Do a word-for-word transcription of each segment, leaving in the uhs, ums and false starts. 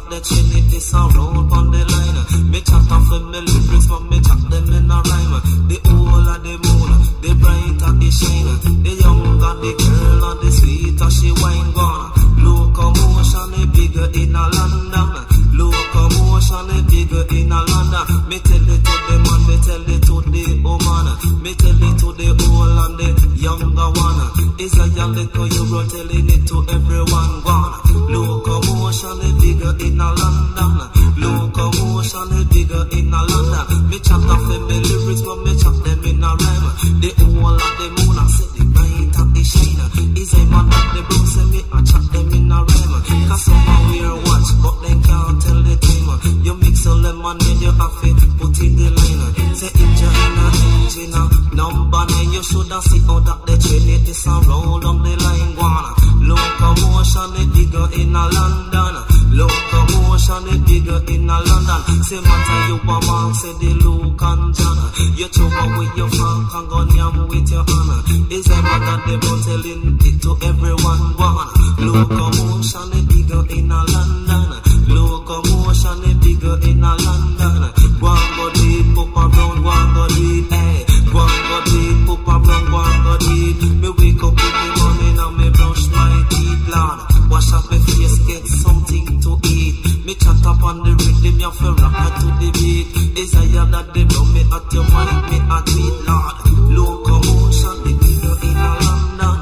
that the chin it is a road on the line. Me chat off them me lyrics but me chat them in a rhyme. The old of the moon, the bright and the shine, the young and the girl and the sweet as she wine gone. Locomotion is bigger in a London. Locomotion is bigger in a London. Me tell it to the man, me tell it to the woman, me tell it to the old and the younger one. It's a young little Euro telling it to everyone gone. Locomotion is bigger in a London. Locomotion is bigger in a London. Me chat off them me lyrics but me chat them in a rhyme. The old and the moon I say the bright and the shine. It's a man that the blues say me I chat them in a rhyme. Cause someone wear watch but they can't tell the time. You mix a lemonade you have to put in the line. Say engine in a engine number nine. You should have seen how that the train it is a roll on the line one. Locomotion is bigger in a London. Locomotion is bigger in a London. Say matter you a man say the Luke and John. You chop with your funk and gun yam with your hand. Is a man that they been telling it to everyone one. Locomotion is bigger in a London. Locomotion is bigger in a London. One go deep, up around, one go deep, hey. One go deep, up around, one go deep. Me wake up in the morning and me brush my teeth, Lord. Wash up my face, get something to eat. Me chat up on the rhythm, you feel rock to the beat. Is I hear that they blow me at your mic, me at beat, Lord. Locomotion is bigger in a London.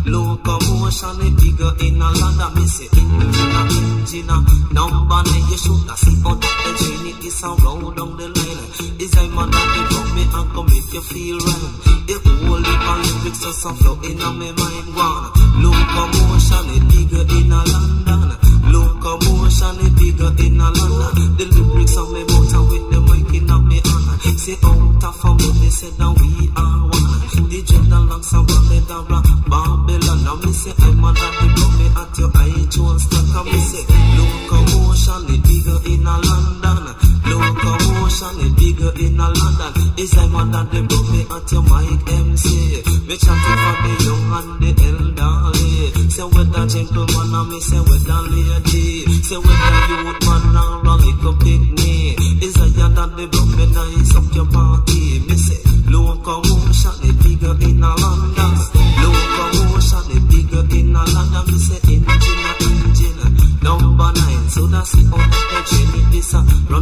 Locomotion is bigger in a London. Me say engine, engine, number nine. You should have seen how that the train it is a round down the line. Is I man that they blow me and come make you feel right. The whole heap of lyrics just a flow in a me mind one. Locomotion is bigger in a London. Locomotion is bigger in a London. The lyrics of me mouth and with the mic in a me hand. Say out of a money, say that we are one. The dreadlocks of Babylon, Babylon. Now me say I'm a that they blow me at your iTunes stock. And me say locomotion is bigger in a London. Locomotion is bigger in a London. Is I'm a that they blow me at your mic M C. Me chatting for the young and the elderly. Say whether gentleman and me say whether lady. Say whether youth man or a little picnic. Is a yard that they blow me nice up your party. Me say locomotion is bigger in a London. Locomotion is bigger in a London. Me say engine, engine, number nine. So that's it on the train it is a